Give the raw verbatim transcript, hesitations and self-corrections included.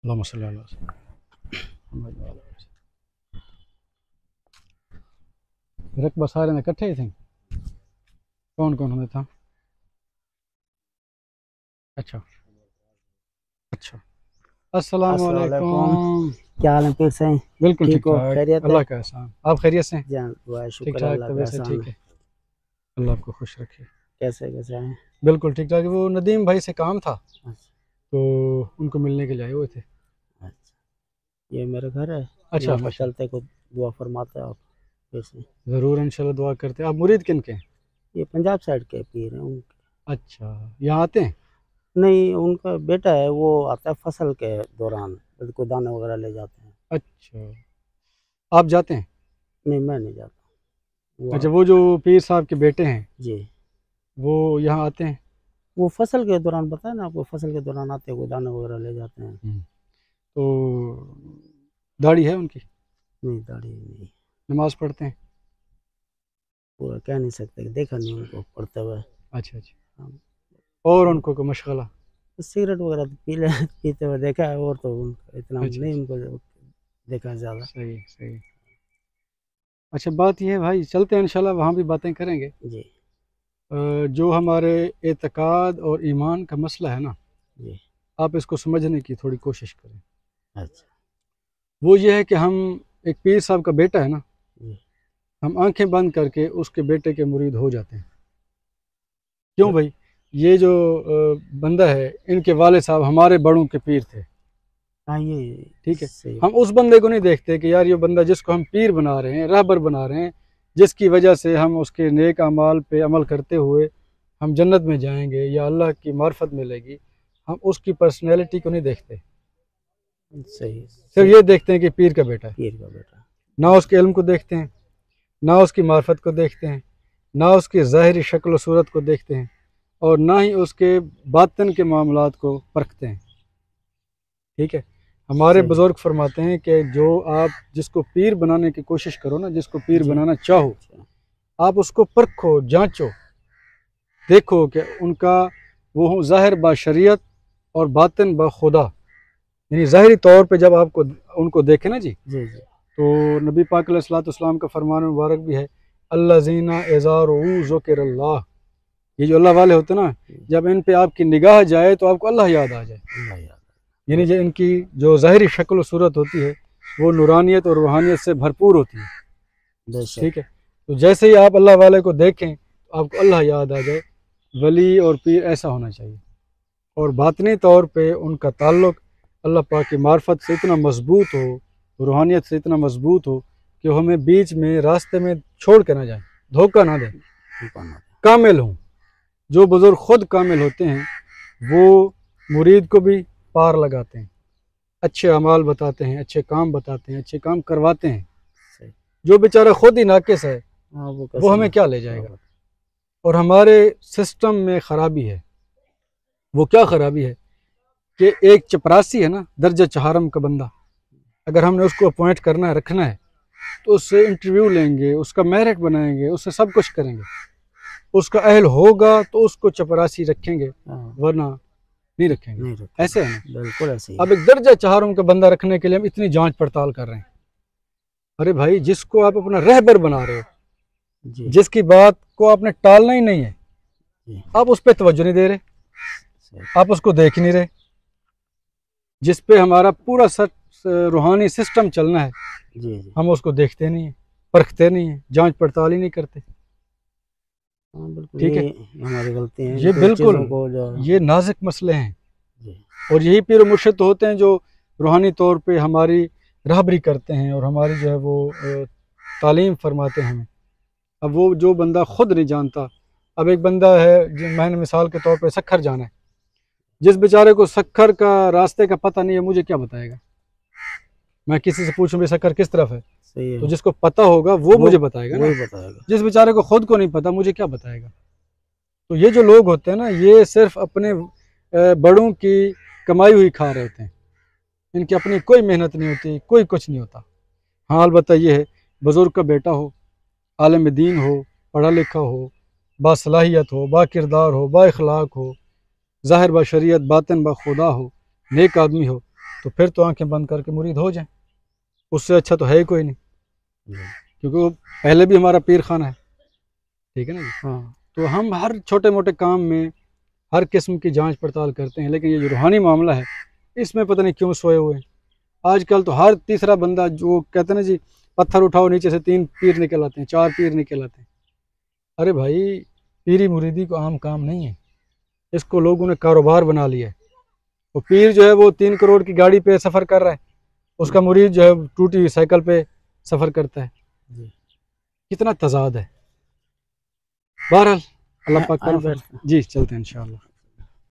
अल्लाहुम्मा सल्ली अला सय्यिदिना रकबा सारे ने इकट्ठे ही थे। कौन कौन हमें था? अच्छा अच्छा। अस्सलाम वालेकुम। क्या हाल है पीर साईं? बिल्कुल ठीक हो, ठाक, खैरियत है? अल्लाह का एहसान। आप खैरियत से हैं? जान दुआ ठीक शुक्र ठाक, अल्लाह का तबीयत से एहसान ठीक है। है, अल्लाह आपको खुश रखे। कैसे कैसे हैं? बिल्कुल ठीक ठाक। वो नदीम भाई से काम था अच्छा तो उनको मिलने के लिए आए हुए थे। अच्छा, ये मेरा घर है। अच्छा यहाँ पर माशा चलते को दुआ फरमाते हैं आप पीर साईं। ज़रूर इंशाल्लाह दुआ करते हैं। आप मुरीद किन के हैं? ये पंजाब साइड के पीर हैं उनके। अच्छा, यहाँ आते हैं? नहीं, उनका बेटा है, वो आता है फसल के दौरान, को दाने वगैरह ले जाते हैं। अच्छा, आप जाते हैं? नहीं, मैं नहीं जाता। वो अच्छा, वो जो पीर साहब के बेटे हैं जी, वो यहाँ आते हैं? वो फसल के दौरान बताया ना आपको, फसल के दौरान आते हैं, वो दाने वगैरह ले जाते हैं। हम्म, तो दाढ़ी है उनकी? नहीं, दाढ़ी नहीं। नमाज पढ़ते हैं? पूरा कह नहीं सकते, देखा नहीं उनको पढ़ते हुए। अच्छा अच्छा। हाँ। और उनको को मशगला? सिगरेट वगैरह तो पी ले पीते हुए देखा है, और तो उनको इतना अच्छा नहीं अच्छा, उनको देखा है ज़्यादा। सही सही। अच्छा, बात यह है भाई, चलते हैं इंशाल्लाह, वहाँ भी बातें करेंगे। जी अ, जो हमारे एतकाद और ईमान का मसला है ना, जी। आप इसको समझने की थोड़ी कोशिश करें। अच्छा वो ये है कि हम, एक पीर साहब का बेटा है ना, जी। हम आंखें बंद करके उसके बेटे के मुरीद हो जाते हैं। क्यों भाई? ये जो अ, बंदा है, इनके वाले साहब हमारे बड़ों के पीर थे। हाँ, ये ठीक है, सही। हम उस बंदे को नहीं देखते कि यार ये बंदा जिसको हम पीर बना रहे हैं, रहबर बना रहे हैं, जिसकी वजह से हम उसके नेक अमाल पे अमल करते हुए हम जन्नत में जाएंगे या अल्लाह की मार्फत मिलेगी, हम उसकी पर्सनैलिटी को नहीं देखते। सही सिर्फ सही। ये देखते हैं कि पीर का बेटा है। पीर का बेटा। ना उसके इल्म को देखते हैं, ना उसकी मार्फत को देखते हैं, ना उसकी ज़ाहिरी शक्ल व सूरत को देखते हैं, और ना ही उसके बातन के मामलात को परखते हैं। ठीक है, हमारे सही। बुजुर्ग फरमाते हैं कि जो आप जिसको पीर बनाने की कोशिश करो ना, जिसको पीर जी। बनाना चाहो, अच्छा। आप उसको परखो, जांचो, देखो कि उनका वो ज़ाहिर बा शरीयत और बातिन बा खुदा। यानी ज़ाहिरी तौर पे जब आपको उनको देखे ना जी, जी जी। तो नबी पाक अलैहिस्सलाम का फरमान मुबारक भी है, अल्लाज़ीना इज़ा ज़ुकिरल्लाह, ये जो अल्लाह वाले होते ना, जब इन पे आपकी निगाह जाए तो आपको अल्लाह याद आ जाए। अल्लाह याद। यानी जो इनकी जो ज़ाहिरी शक्ल और सूरत होती है वो नूरानियत और रूहानियत से भरपूर होती है। बेशक। ठीक है, तो जैसे ही आप अल्लाह वाले को देखें तो आपको अल्लाह याद आ जाए। वली और पीर ऐसा होना चाहिए। और बातनी तौर पे उनका ताल्लुक़ अल्लाह पाक की मार्फत से इतना मजबूत हो, रूहानियत से इतना मजबूत हो कि वो हमें बीच में रास्ते में छोड़ के ना जाए, धोखा ना दें, कामिल हों। जो बुज़ुर्ग ख़ुद कामिल होते हैं वो मुरीद को भी पार लगाते हैं, अच्छे अमाल बताते हैं, अच्छे काम बताते हैं, अच्छे काम करवाते हैं। जो बेचारा खुद ही नाकिस है वो, वो हमें क्या ले जाएगा? और हमारे सिस्टम में ख़राबी है। वो क्या ख़राबी है कि एक चपरासी है ना, दर्जा चहारम का बंदा, अगर हमने उसको अपॉइंट करना है, रखना है, तो उससे इंटरव्यू लेंगे, उसका मेरिट बनाएंगे, उससे सब कुछ करेंगे, उसका अहल होगा तो उसको चपरासी रखेंगे, वरना नहीं रखेंगे, नहीं रखेंगे। ऐसे है ना? बिल्कुल ऐसे। अब एक दर्जा चहारों का बंदा रखने के लिए हम इतनी जांच पड़ताल कर रहे हैं। अरे भाई, जिसको आप अपना रहबर बना रहे हो, जिसकी बात को आपने टालना ही नहीं है, आप उस पर तवज्जो नहीं दे रहे, आप उसको देख ही नहीं रहे। जिस पे हमारा पूरा रूहानी सिस्टम चलना है, जी जी। हम उसको देखते नहीं है, परखते नहीं है, जांच पड़ताल ही नहीं करते। ठीक है, हमारी गलती है। ये बिल्कुल ये नाजुक मसले हैं। और यही पीर मुर्शिद होते हैं जो रूहानी तौर पे हमारी रहबरी करते हैं और हमारी जो है वो तालीम फरमाते हैं। अब वो जो बंदा खुद नहीं जानता, अब एक बंदा है, मैंने मिसाल के तौर पे सक्खर जाना है, जिस बेचारे को सक्खर का रास्ते का पता नहीं है, मुझे क्या बताएगा? मैं किसी से पूछूं भाई सक्खर किस तरफ है, है, तो जिसको पता होगा वो, वो मुझे बताएगा ना, बताएगा। जिस बेचारे को खुद को नहीं पता, मुझे क्या बताएगा? तो ये जो लोग होते हैं ना, ये सिर्फ अपने बड़ों की कमाई हुई खा रहे होते हैं, इनकी अपनी कोई मेहनत नहीं होती, कोई कुछ नहीं होता। हाँ, अलबत्ता ये है, बुजुर्ग का बेटा हो, आलिम दीन हो, पढ़ा लिखा हो, बासलाहियत हो, बाकिरदार हो, बाइखलाक हो, ज़ाहिर बा शरीयत, बातिन बा खुदा हो, नेक आदमी हो, तो फिर तो आंखें बंद करके मुरीद हो जाए, उससे अच्छा तो है ही कोई नहीं, क्योंकि वो पहले भी हमारा पीर खाना है, ठीक है ना जी। हाँ। तो हम हर छोटे मोटे काम में हर किस्म की जांच पड़ताल करते हैं, लेकिन ये जो रूहानी मामला है इसमें पता नहीं क्यों सोए हुए हैं। आजकल तो हर तीसरा बंदा जो कहते हैं ना जी, पत्थर उठाओ नीचे से तीन पीर निकल आते हैं, चार पीर निकल आते हैं। अरे भाई, पीरी मुरीदी को आम काम नहीं है, इसको लोगों ने कारोबार बना लिया है। वो पीर जो है वो तीन करोड़ की गाड़ी पे सफ़र कर रहा है, उसका मुरीद जो है टूटी हुई साइकिल पे सफ़र करता है। कितना तजाद है। बहरहाल अल्लाह पाक आए बैठ जी, चलते हैं इंशाअल्लाह।